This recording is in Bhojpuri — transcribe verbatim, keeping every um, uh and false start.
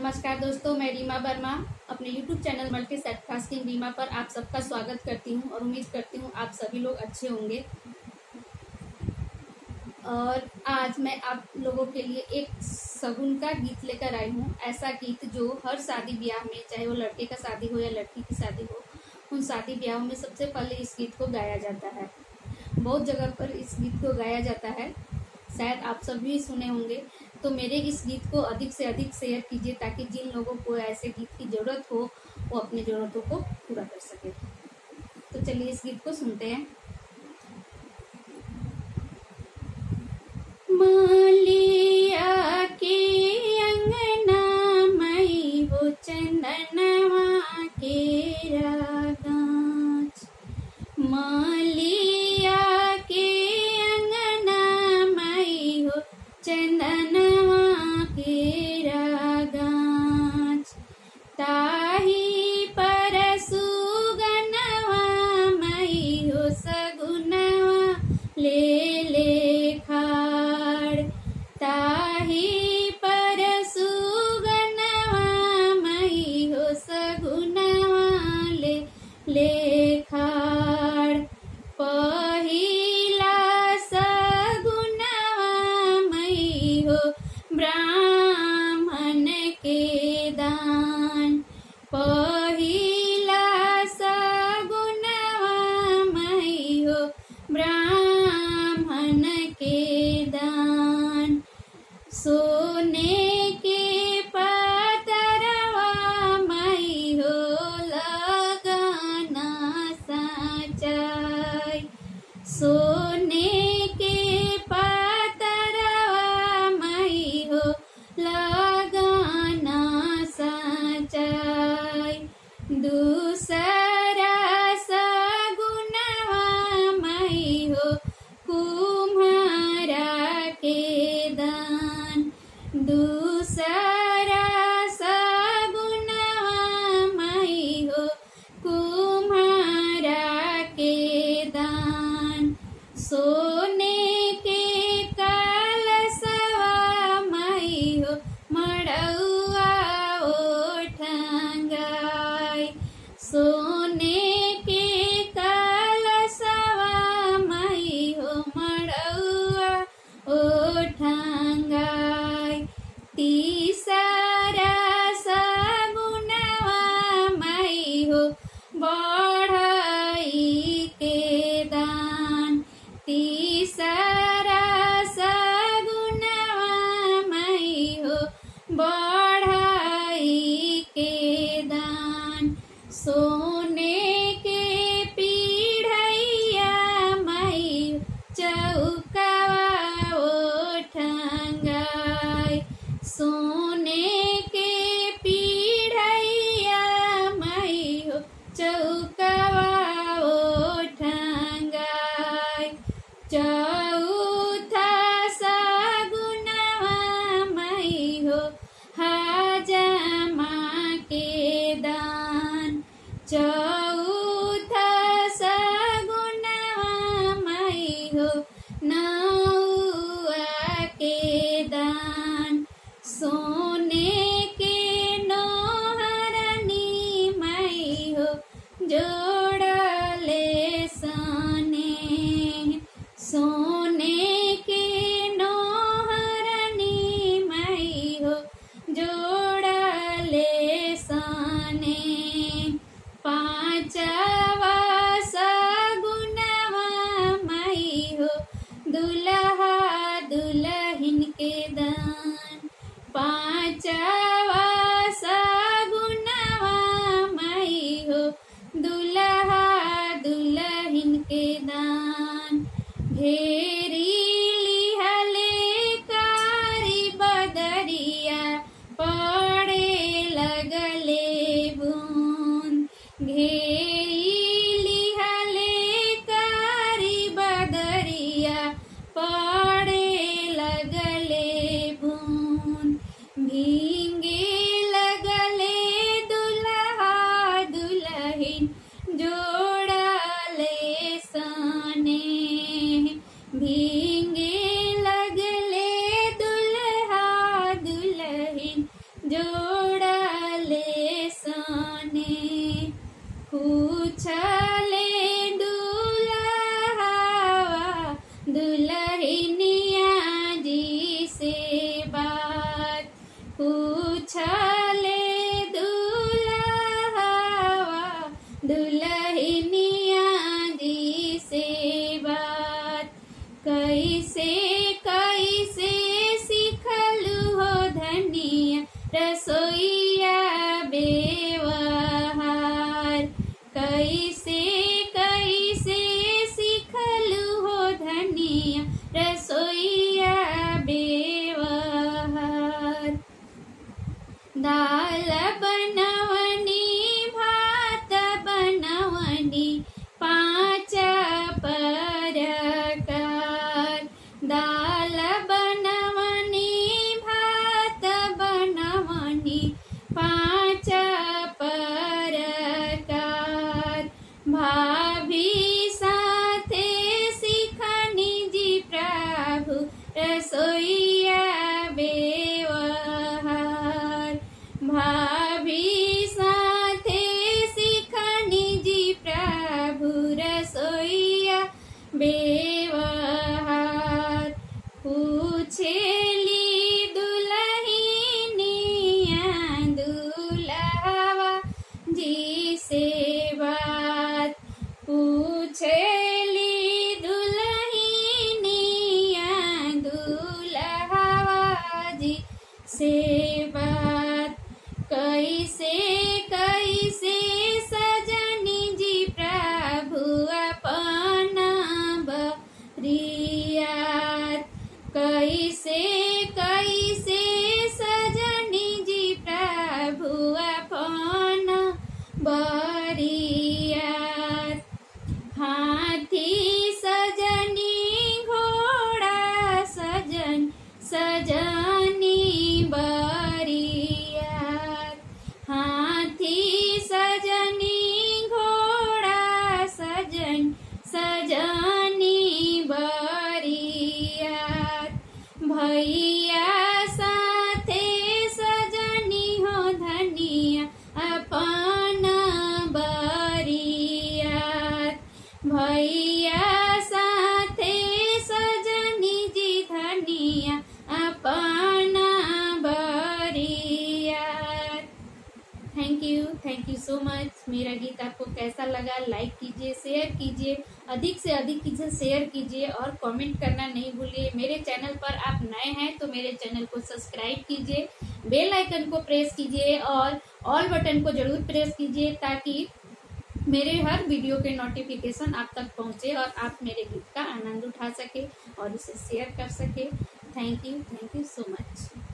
नमस्कार दोस्तों, मैं रीमा वर्मा अपने यूट्यूब चैनल मल्टी सेटकास्टिंग रीमा पर आप सबका स्वागत करती हूं और उम्मीद करती हूं आप सभी लोग अच्छे होंगे। और आज मैं आप लोगों के लिए एक शगुन का गीत लेकर आई हूं। ऐसा गीत जो हर शादी ब्याह में, चाहे वो लड़के का शादी हो या लड़की की शादी हो, उन शादी ब्याहों में सबसे पहले इस गीत को गाया जाता है। बहुत जगह पर इस गीत को गाया जाता है, शायद आप सभी सुने होंगे। तो मेरे इस गीत को अधिक से अधिक शेयर कीजिए ताकि जिन लोगों को ऐसे गीत की ज़रूरत हो वो अपनी ज़रूरतों को पूरा कर सके। तो चलिए इस गीत को सुनते हैं। मालिया के अंगना मई हो चंदनवा के रागांच, मालिया के अंगना मई हो चंदनवा के रागांच, ताही पर सुगनवा मई हो सगुनवा ले ले खाड़, ताही पर सुगनवा मई हो सगुनवा ले ले खाड़, पहिला सगुनवा मई हो ब्राह्मण के दान, पहिला सगुनवा मई हो ब्राह्मण के दान, सोने के पतरवा मई हो लगाना साचाई, सोने के पतरवा मई हो लगाना साचाई, दूसरा सगुनवा मई हो कुम्हारा के दान, दूसरा सगुनवा मई हो कुम्हारा के दान, सोने के कलशवा मई हो मड़उआ ओठंगाई, सोने के कलशवा मई हो मड़उआ ओठंगाई, तीसरा सगुनवा मई हो बढ़ई के दान, तीसरा सगुनवा मई हो बढ़ई के दान, सोने के पीढ़ैया मई चौकवा ओठंगाई, सोने के पीढ़ैया मई हो चौकवा ओठंगाई, चौथा सगुनवा मई हो हजमा के दान, चौथा सगुनवा मई हो नौआ के दान, सोने के नोहरनी मई हो जोड़ले सने, सोने के नोहरनी मई हो जोड़ले सने, पांचवा सगुनवा मई हो दुल्हा दुल्हन के दान, पांचवा सगुनवा मई हो दुल्हा दुल्हन के दान, घेरी लिहले कारी बदरिया पड़े लगले बूंद, घेरी लिहले कारी बदरिया पड़े लगले बूंद, भींगे लगले दुल्हा दुल्हन जोड़ले सने, भींगे लगले दुल्हा दुल्हन जोड़ दुल्हनिया जी से बात पूछले दुल्हवा दुल्हनिया जी से बात कैसे कैसे सिखलू हो धनिया रसोईया बेवहार कैसे कैसे सिखलू हो धनिया रसोईया बेवहार दाल बनवनी भात बनवनी पाँच प्रकार दाल बनवनी भात बनवनी पाँच प्रकार भाभी साथे सिखनी जी प्रभु रसोईया बेवहार भाभी साथे सिखनी जी प्रभु रसोईया बेवहार पूछेली दुल्हनिया दुल्हवा जी से बात पूछेली दुल्हनिया दुल्हवा जी से बात कैसे कैसे सजनी जी प्रभु अपना बरियात कैसे कैसे सजनी जी प्रभु अपना बरियात हाथी सजनी घोड़ा सजन सजनी बरियात हाथी सजनी घोड़ा सजन सजनी बरियात भैया साथे सजनी हो धनिया अपना बरियात भैया साथे सजनी जी धनिया अपना बरियात। Thank you thank you so much. मेरा गीत आपको कैसा लगा लाइक कीजिए शेयर कीजिए अधिक से अधिक कीजिए शेयर कीजिए और कमेंट करना नहीं भूलिए। मेरे चैनल पर आप नए हैं तो मेरे चैनल को सब्सक्राइब कीजिए बेल आइकन को प्रेस कीजिए और ऑल बटन को जरूर प्रेस कीजिए ताकि मेरे हर वीडियो के नोटिफिकेशन आप तक पहुंचे और आप मेरे गीत का आनंद उठा सके और उसे शेयर कर सके। Thank you thank you so मच।